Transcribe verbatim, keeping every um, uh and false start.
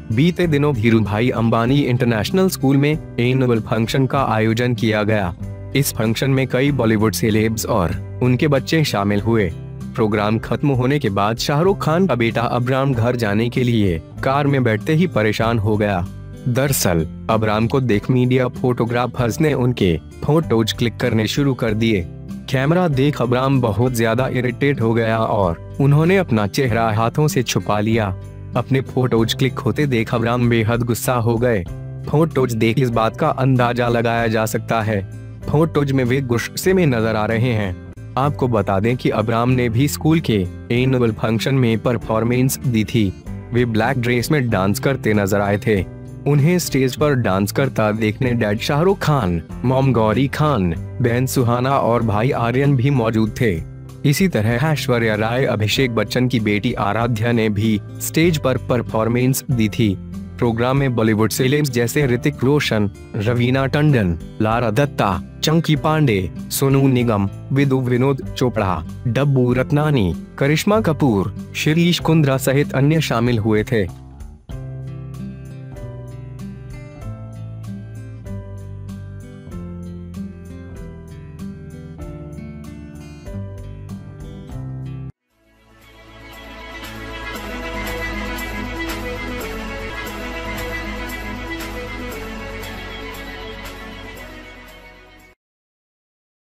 बीते दिनों Dhirubhai Ambani international school में एनुअल फंक्शन का आयोजन किया गया। इस फंक्शन में कई बॉलीवुड सेलेब्स और उनके बच्चे शामिल हुए। प्रोग्राम खत्म होने के बाद शाहरुख खान का बेटा अबराम घर जाने के लिए कार में बैठते ही परेशान हो गया। दरअसल अबराम को देख मीडिया फोटोग्राफर्स ने उनके फोटोज क्लिक करने शुरू कर दिए। कैमरा देख अबराम बहुत ज्यादा इरिटेट हो गया और उन्होंने अपना चेहरा हाथों से छुपा लिया। अपने फोटोज क्लिक होते देख अबराम बेहद गुस्सा हो गए। फोटोज देख इस बात का अंदाजा लगाया जा सकता है। फोटोज में वे गुस्से में नजर आ रहे हैं। आपको बता दें कि अबराम ने भी स्कूल के एनुअल फंक्शन में परफॉर्मेंस दी थी। वे ब्लैक ड्रेस में डांस करते नजर आए थे। उन्हें स्टेज पर डांस करता देखने डैड शाहरुख खान, मॉम गौरी खान, बहन सुहाना और भाई आर्यन भी मौजूद थे। इसी तरह ऐश्वर्या राय अभिषेक बच्चन की बेटी आराध्या ने भी स्टेज पर परफॉर्मेंस दी थी। प्रोग्राम में बॉलीवुड सेलेब्स जैसे ऋतिक रोशन, रवीना टंडन, लारा दत्ता, चंकी पांडे, सोनू निगम, विधु विनोद चोपड़ा, डब्बू रत्नानी, करिश्मा कपूर, शिरीष कुंद्रा सहित अन्य शामिल हुए थे।